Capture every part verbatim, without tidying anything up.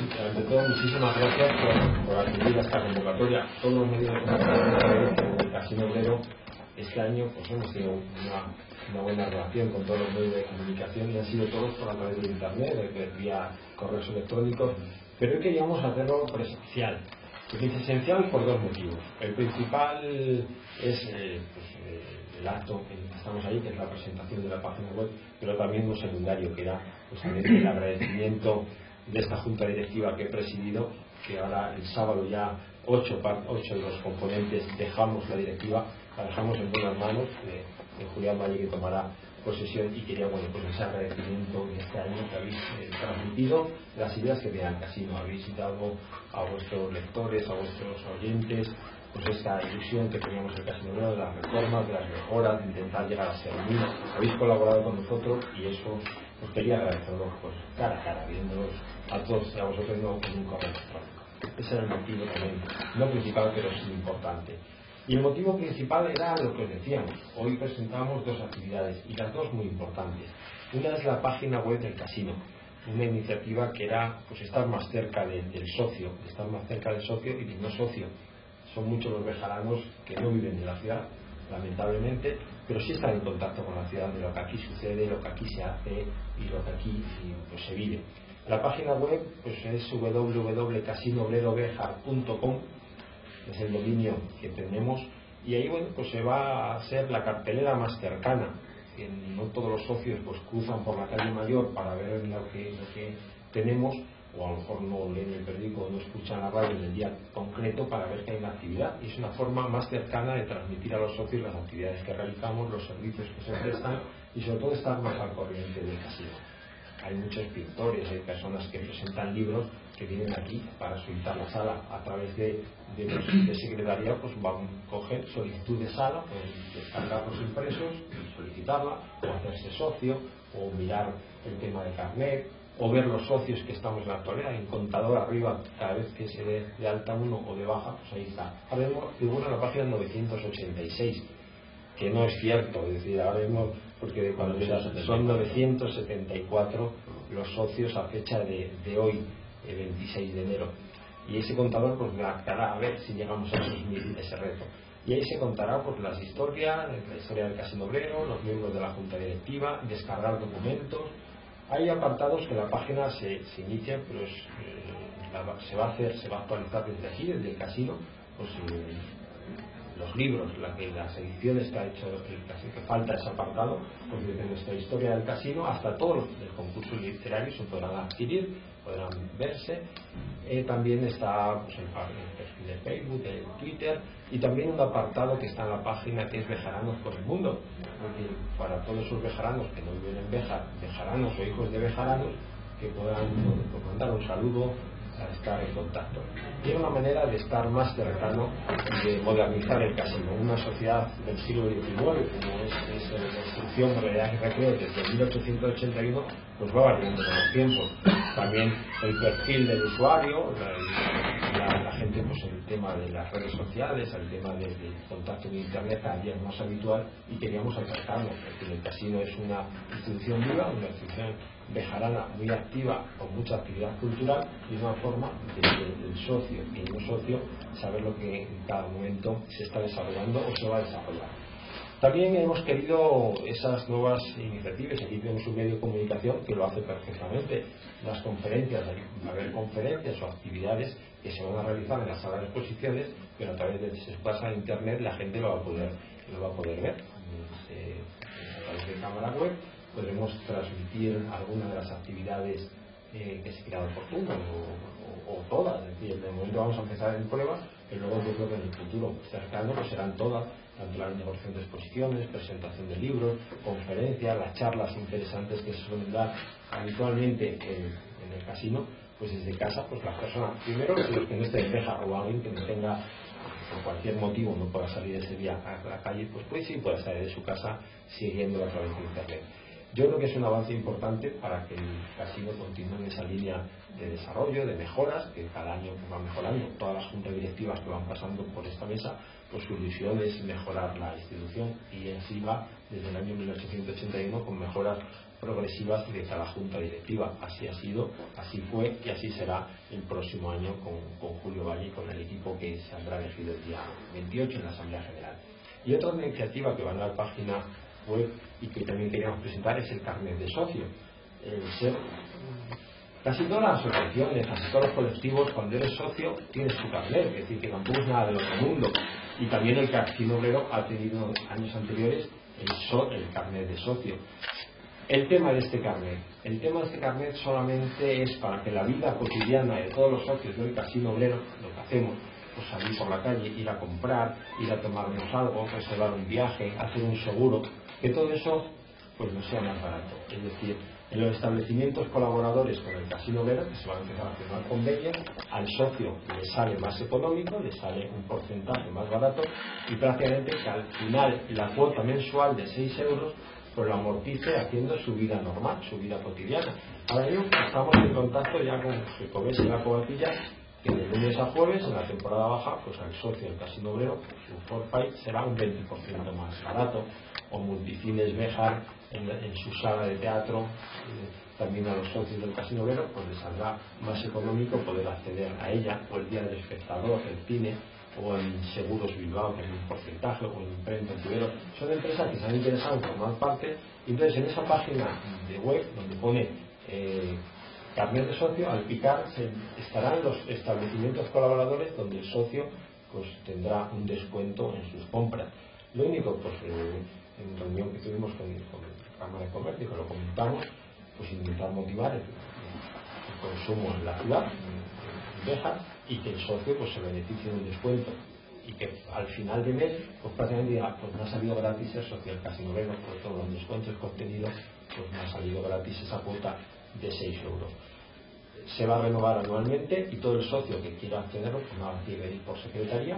ante todo, muchísimas gracias por, por acudir a esta convocatoria. Todos los medios de comunicación del Casino Obrero este año pues hemos tenido una, una buena relación con todos los medios de comunicación y han sido todos por a través de internet, vía correos electrónicos, pero hoy queríamos hacerlo presencial. Es esencial por dos motivos. El principal es eh, pues, eh, el acto en el que estamos ahí, que es la presentación de la página web, pero también lo secundario, que era pues, el agradecimiento de esta junta directiva que he presidido, que ahora el sábado ya ocho, ocho de los componentes dejamos la directiva, la dejamos en buenas manos de, de Julián Valle, que tomará posesión, y quería, bueno, pues ese agradecimiento de este año que habéis eh, transmitido las ideas que tenía el casino, habéis dado a vuestros lectores, a vuestros oyentes, pues esta ilusión que teníamos el casino, de las reformas, de las mejoras, de intentar llegar a ser mil. Habéis colaborado con nosotros y eso os quería agradecerlo pues cara a cara, viéndolos a todos y a vosotros no con un correo electrónico. Ese era el motivo también, no principal, pero sí importante. Y el motivo principal era lo que os decíamos. Hoy presentamos dos actividades y las dos muy importantes. Una es la página web del casino, una iniciativa que era pues estar más cerca de, del socio, estar más cerca del socio y del no socio. Son muchos los bejaranos que no viven de la ciudad, lamentablemente, pero sí están en contacto con la ciudad, de lo que aquí sucede, lo que aquí se hace y lo que aquí pues, se vive. La página web pues, es w w w punto casino obrero bejar punto com, es el dominio que tenemos, y ahí bueno pues se va a hacer la cartelera más cercana. Que no todos los socios pues cruzan por la calle Mayor para ver lo que, lo que tenemos, o a lo mejor no leen el periódico o no escuchan la radio en el día concreto para ver que hay una actividad, y es una forma más cercana de transmitir a los socios las actividades que realizamos, los servicios que se prestan y sobre todo estar más al corriente del casino. Hay muchos pintores, hay personas que presentan libros que vienen aquí para solicitar la sala a través de, de los de secretaría, pues van a coger solicitud de sala, pueden descargar los impresos y solicitarla, o hacerse socio, o mirar el tema de carnet, o ver los socios que estamos en la actualidad, en contador arriba, cada vez que se dé de alta uno o de baja, pues ahí está. Ahora mismo figura en la página novecientos ochenta y seis, que no es cierto, es decir, ahora mismo, porque cuando son novecientos setenta y cuatro los socios a fecha de, de hoy, el veintiséis de enero, y ese contador pues marcará a ver si llegamos a esos mil, ese reto, y ahí se contará pues las historias, la historia del casino obrero, los miembros de la junta directiva, descargar documentos. Hay apartados que la página se, se inicia, pero es, eh, la, se va a hacer, se va a actualizar desde aquí, desde el casino, pues eh, los libros, la que, las ediciones que ha hecho el casino, que falta ese apartado, pues desde nuestra historia del casino hasta todos los del concurso literario se podrán adquirir, podrán verse. Eh, también está pues, el, el perfil de Facebook, de Twitter, y también un apartado que está en la página que es Bejaranos por el Mundo, porque para todos esos bejaranos que no viven en Béjar, bejaranos o hijos de bejaranos, que puedan pues, mandar un saludo, a estar en contacto. Y es una manera de estar más cercano y de modernizar el casino. Una sociedad del siglo veintinueve, como es, es la instrucción de realidad y recreo desde mil ochocientos ochenta y uno, pues va variando con los tiempos. También el perfil del usuario, la, la, la gente, pues el tema de las redes sociales, el tema del de contacto con internet cada día es más habitual, y queríamos acercarnos, porque el casino es una institución viva, una institución bejarana muy activa, con mucha actividad cultural, y una forma de que el socio y el no socio saber lo que en cada momento se está desarrollando o se va a desarrollar. También hemos querido esas nuevas iniciativas. Aquí tenemos un medio de comunicación que lo hace perfectamente. Las conferencias, va a haber conferencias o actividades que se van a realizar en la sala de exposiciones, pero a través de si se pasa a internet la gente lo va a poder, lo va a poder ver. Se, a través de cámara web podremos transmitir algunas de las actividades eh, que se crean oportuno o, o, o todas. Es decir, de momento vamos a empezar en pruebas, pero luego yo creo que en el futuro cercano pues serán todas, tanto la negociación de exposiciones, presentación de libros, conferencias, las charlas interesantes que se suelen dar habitualmente en, en el casino, pues desde casa, pues las personas, primero los que no estén en Béjar o alguien que no tenga, por cualquier motivo no pueda salir ese día a la calle, pues pues sí puede salir de su casa siguiéndolo a través de internet. Yo creo que es un avance importante para que el casino continúe en esa línea de desarrollo, de mejoras, que cada año pues, va mejorando. Todas las juntas directivas que van pasando por esta mesa, pues su ilusión es mejorar la institución, y en sí va desde el año mil ochocientos ochenta y uno con mejoras progresivas de cada junta directiva. Así ha sido, así fue y así será el próximo año con, con Julio Valle y con el equipo que saldrá elegido el día veintiocho en la Asamblea General. Y otra iniciativa que va en la página web y que también queríamos presentar es el carnet de socio. El ser, casi todas las asociaciones, casi todos los colectivos, cuando eres socio tienes tu carnet, es decir, que tampoco es nada del otro mundo. Y también el Casino Obrero ha tenido años anteriores el, so, el carnet de socio. El tema de este carnet, el tema de este carnet solamente es para que la vida cotidiana de todos los socios del Casino Obrero, lo que hacemos, pues salir por la calle, ir a comprar, ir a tomarnos algo, reservar un viaje, hacer un seguro, que todo eso pues no sea más barato. Es decir, en los establecimientos colaboradores con el Casino Obrero, que se van a empezar a firmar convenios, al socio le sale más económico, le sale un porcentaje más barato y prácticamente que al final la cuota mensual de seis euros pues lo amortice haciendo su vida normal, su vida cotidiana. Ahora mismo estamos en contacto ya con Jacobés y la Covatilla, que de lunes a jueves, en la temporada baja, pues al socio del Casino Obrero, su forfait será un veinte por ciento más barato, o Multicines Béjar en, en su sala de teatro, eh, también a los socios del Casino Obrero, pues les saldrá más económico poder acceder a ella, o el Día del Espectador, el cine, o en Seguros Bilbao, que es un porcentaje, o en Imprenta Tubero. Son empresas que se han interesado en formar parte, y entonces en esa página de web, donde pone eh, carnet de socio, al picar se estarán los establecimientos colaboradores donde el socio pues tendrá un descuento en sus compras. Lo único, pues eh, en reunión que tuvimos con, con la Cámara de Comercio, que lo comentamos, pues intentar motivar el, el consumo en la ciudad, en, en Béjar, y que el socio pues se beneficie de un descuento y que al final de mes pues prácticamente diga, pues me ha salido gratis ser socio del Casino Obrero, por todos los descuentos que he obtenido, pues me ha salido gratis esa cuota de seis euros. Se va a renovar anualmente y todo el socio que quiera accederlo pues nada, tiene que ir por secretaría.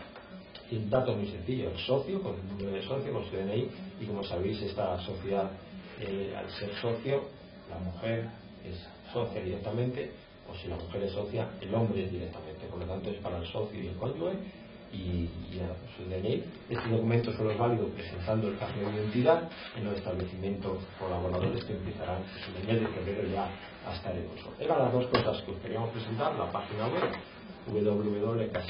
Y un dato muy sencillo, el socio con el número de socio, con su D N I, y como sabéis esta sociedad eh, al ser socio la mujer es socia directamente, o si la mujer es socia el hombre es directamente, por lo tanto es para el socio y el cónyuge. Y, y a su D N I, este documento solo es válido presentando el carnet de identidad en los establecimientos colaboradores que empezarán en el mes de febrero ya a estar en uso. Eran las dos cosas que os queríamos presentar, la página web w w w punto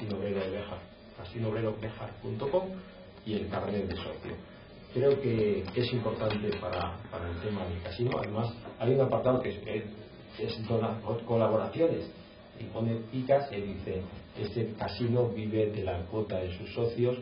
casino obrero béjar punto com y el carnet de socio. Creo que es importante para, para el tema del casino. Además hay un apartado que es, es colaboraciones y pone picas y dice este casino vive de la cuota de sus socios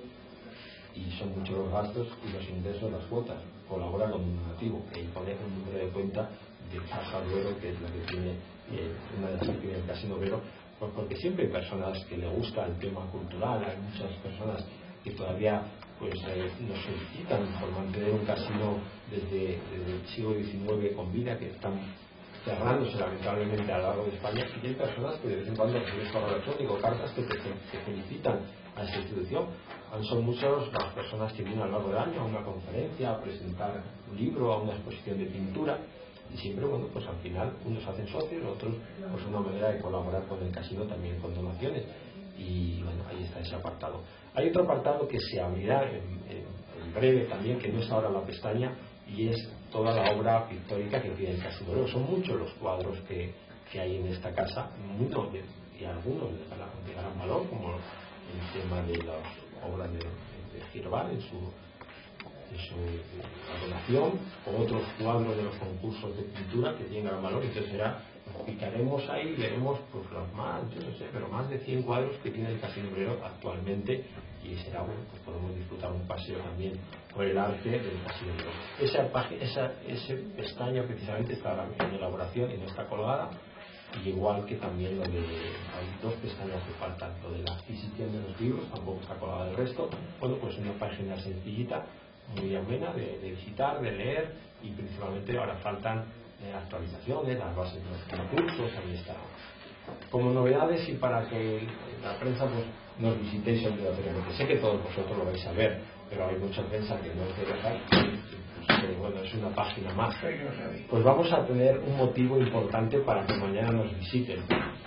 y son muchos los gastos y los ingresos las cuotas, colabora con un donativo y pone un número de cuenta de Caja Duero, que es la que tiene eh, una de las que tiene el Casino Obrero, pues porque siempre hay personas que le gusta el tema cultural, hay muchas personas que todavía pues eh, nos solicitan por mantener un casino desde, desde el siglo diecinueve con vida, que están cerrándose lamentablemente a lo largo de España, y hay personas que de vez en cuando reciben correo electrónico, cartas que te, te felicitan a esta institución. Son muchas las personas que vienen a lo largo del año a una conferencia, a presentar un libro, a una exposición de pintura, y siempre, bueno, pues al final unos hacen socios, otros pues una manera de colaborar con el casino también con donaciones, y bueno, ahí está ese apartado. Hay otro apartado que se abrirá en, en, en breve también, que no está ahora en la pestaña, y es toda la obra pictórica que tiene el Casino Obrero. Son muchos los cuadros que, que hay en esta casa, muchos de, y algunos de, de gran valor, como el tema de las obras de, de, de Girbal en su, en su donación, o otros cuadros de los concursos de pintura que tienen gran valor. Entonces será, picaremos ahí y veremos pues los más, yo no sé, pero más de cien cuadros que tiene el Casino Obrero actualmente, y será bueno, pues podemos disfrutar un paseo también por el arte del Casino Obrero. Esa, esa, ese pestaña precisamente está en elaboración y no está colgada, y igual que también lo de, hay dos pestañas que faltan, lo de la adquisición de los libros tampoco está colgada el resto. Bueno, pues una página sencillita, muy amena de, de visitar, de leer, y principalmente ahora faltan eh, actualizaciones, las bases de los concursos, ahí está. Como novedades y para que la prensa pues nos visitéis obligatoriamente. Sé que todos vosotros lo vais a ver, pero hay mucha prensa que no os deja, pues, que, bueno, es una página más. Pues vamos a tener un motivo importante para que mañana nos visiten.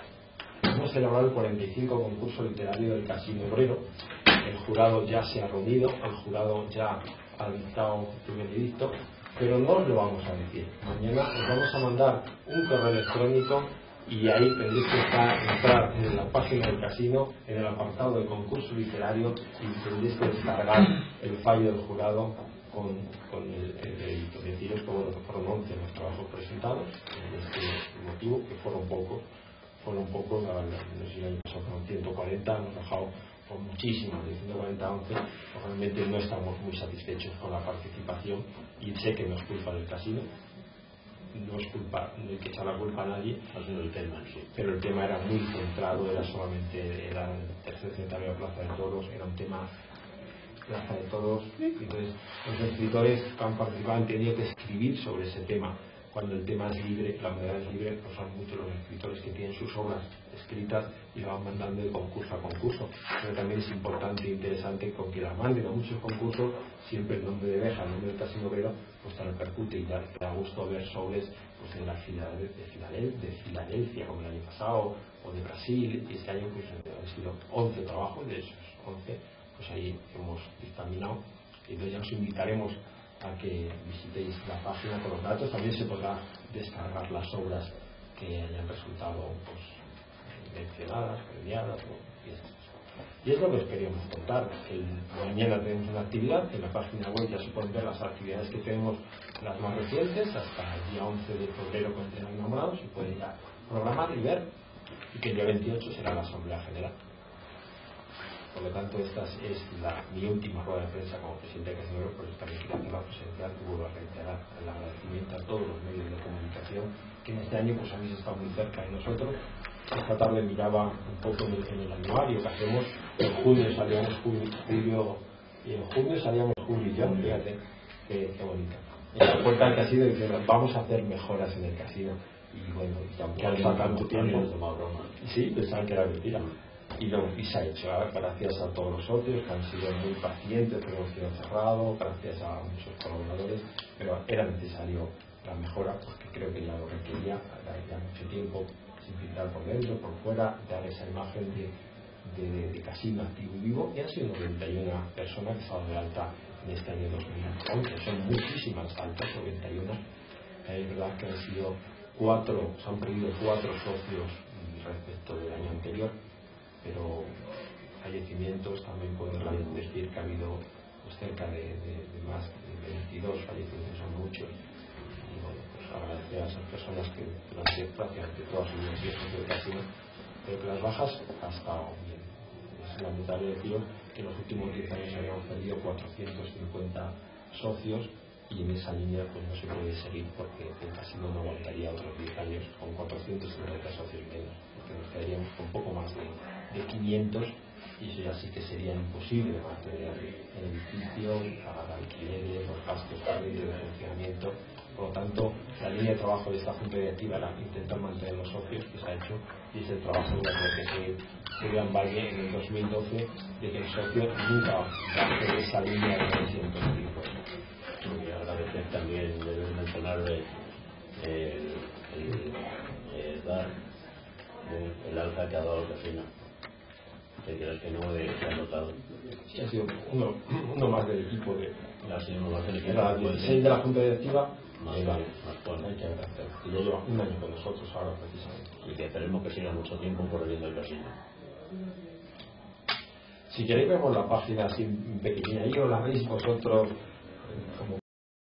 Hemos celebrado el cuarenta y cinco concurso literario del Casino Obrero. El jurado ya se ha reunido, el jurado ya ha dictado su veredicto, pero no os lo vamos a decir. Mañana os vamos a mandar un correo electrónico y ahí tendréis que estar, entrar en la página del casino, en el apartado de concurso literario, y tendréis que descargar el fallo del jurado con, con el, el veredicto. Deciros que, bueno, que fueron once los trabajos presentados en este motivo, que fueron pocos, fueron pocos, la, la, no sé si el año pasado fueron ciento cuarenta, nos dejado con muchísimos, de ciento cuarenta a once, realmente no estamos muy satisfechos con la participación, y sé que no es culpa del casino, no es culpa, no hay que echar la culpa a nadie, el tema, sí. Pero el tema era muy centrado, era solamente, era el tercer centenario de Plaza de Toros, era un tema Plaza de Toros, entonces los escritores que han participado han tenido que escribir sobre ese tema. Cuando el tema es libre, la moneda es libre, pues son muchos los escritores que tienen sus obras escritas y la van mandando de concurso a concurso. Pero también es importante e interesante con que la manden a muchos concursos, siempre el nombre de Beja, el nombre del casino obrero, pues te repercute y da, te da gusto ver sobres pues, de la Filadel- de, Filadel- de Filadelfia, como el año pasado, o de Brasil, y este año pues, han sido once trabajos, de esos once, pues ahí hemos dictaminado, y entonces ya os invitaremos a que visitéis la página con los datos. También se podrá descargar las obras que hayan resultado pues, mencionadas, premiadas y estas cosas. Y es lo que os queríamos contar, que el, mañana tenemos una actividad, en la página web ya se pueden ver las actividades que tenemos, las más recientes, hasta el día once de febrero con el nombrado, se pueden ya programar y ver, y que el día veintiocho será la Asamblea General. Por lo tanto, esta es la, mi última rueda de prensa como presidente de Casino Obrero, por eso también quería hacer la presencial, que vuelvo a reiterar el agradecimiento a todos los medios de comunicación que en este año pues habéis estado muy cerca de nosotros. Esta tarde miraba un poco en el, en el anuario que hacemos, en junio salíamos julio, julio y en junio salíamos julio y yo, fíjate, qué, qué bonito. En la puerta del casino diciendo, vamos a hacer mejoras en el casino. Y bueno, y aunque han pasado tanto tiempo, sí, pensaban que era mentira. Y, lo, y se ha hecho, ¿eh? Gracias a todos los socios que han sido muy pacientes, que hemos sido cerrados, gracias a muchos colaboradores, pero era necesario la mejora porque creo que ya lo requería, ya mucho tiempo sin pintar por dentro, por fuera, dar esa imagen de, de, de, de casino activo y vivo. Y han sido noventa y una personas que estaban de alta en este año dos mil once, son muchísimas altas, noventa y uno. Es verdad que han sido cuatro, se han perdido cuatro socios respecto del año anterior, pero fallecimientos también podemos decir que ha habido pues, cerca de, de, de más de veintidós fallecimientos, son muchos, y bueno, pues agradecer a esas personas que durante prácticamente todas sus vidas del casino, pero que las bajas ha estado bien. Es lamentable deciros que en los últimos diez años habíamos perdido cuatrocientos cincuenta socios, y en esa línea pues no se puede seguir porque el casino no aguantaría otros diez años con cuatrocientos cincuenta socios menos, porque nos quedaríamos con poco más de de quinientos, y eso ya sí que sería imposible mantener el edificio, pagar alquileres, los gastos de funcionamiento. Por lo tanto, la línea de trabajo de esta junta directiva era intentar mantener los socios, que se ha hecho, y es el trabajo de que se dio en Valle en el dos mil doce, de que el socio nunca baje de esa línea de trescientos cincuenta. Y agradecer también, debes mencionar el, el, el, el dar el, el alza que ha dado el casino. Que creas que no se ha notado. Sí, ha sido uno, uno más del equipo de ha sido uno más del equipo era dieciséis de la junta directiva, más era, más bueno. Hay que agradecer, que ya lleva un año con nosotros ahora precisamente, y que esperemos que siga mucho tiempo corriendo el casino. Si queréis vemos la página así pequeña, ahí os la veis vosotros como